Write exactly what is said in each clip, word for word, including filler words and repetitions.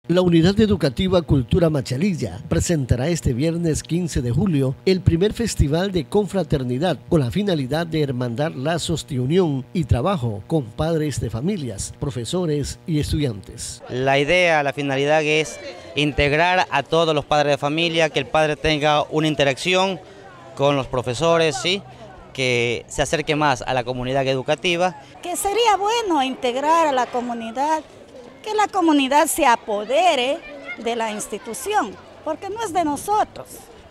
La Unidad Educativa Cultura Machalilla presentará este viernes quince de julio el primer festival de confraternidad con la finalidad de hermandar lazos de unión y trabajo con padres de familias, profesores y estudiantes. La idea, la finalidad es integrar a todos los padres de familia, que el padre tenga una interacción con los profesores, ¿sí?, que se acerque más a la comunidad educativa. Que sería bueno integrar a la comunidad, que la comunidad se apodere de la institución, porque no es de nosotros,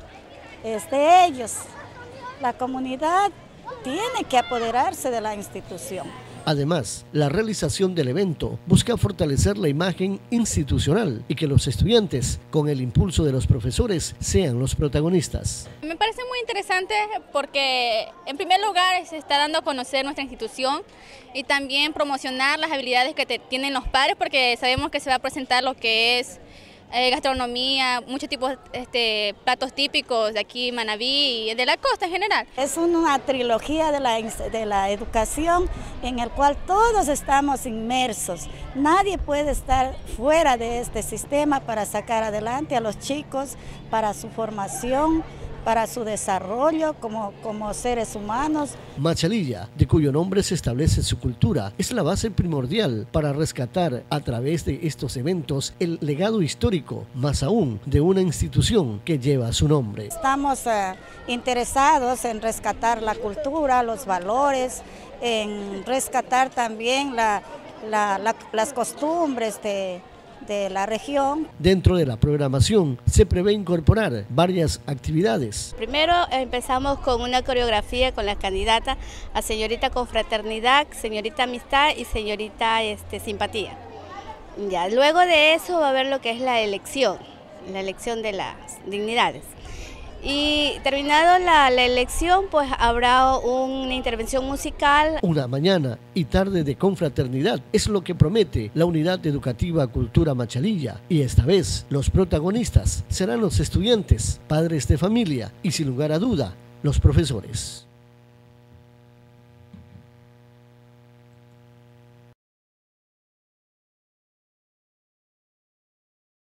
es de ellos. La comunidad tiene que apoderarse de la institución. Además, la realización del evento busca fortalecer la imagen institucional y que los estudiantes, con el impulso de los profesores, sean los protagonistas. Me parece muy interesante porque, en primer lugar, se está dando a conocer nuestra institución y también promocionar las habilidades que te, tienen los padres, porque sabemos que se va a presentar lo que es eh, gastronomía, muchos tipos este, platos típicos de aquí, Manabí y de la costa en general. Es una trilogía de la, de la educación en el cual todos estamos inmersos. Nadie puede estar fuera de este sistema para sacar adelante a los chicos, para su formación, para su desarrollo como, como seres humanos. Machalilla, de cuyo nombre se establece su cultura, es la base primordial para rescatar a través de estos eventos el legado histórico, más aún de una institución que lleva su nombre. Estamos eh, interesados en rescatar la cultura, los valores, en rescatar también la, la, la, las costumbres de de la región. Dentro de la programación se prevé incorporar varias actividades. Primero empezamos con una coreografía con las candidatas a señorita confraternidad, señorita amistad y señorita este, simpatía. Ya, luego de eso va a haber lo que es la elección, la elección de las dignidades. Y terminado la, la elección, pues habrá una intervención musical. Una mañana y tarde de confraternidad es lo que promete la Unidad Educativa Cultura Machalilla. Y esta vez los protagonistas serán los estudiantes, padres de familia y sin lugar a duda, los profesores.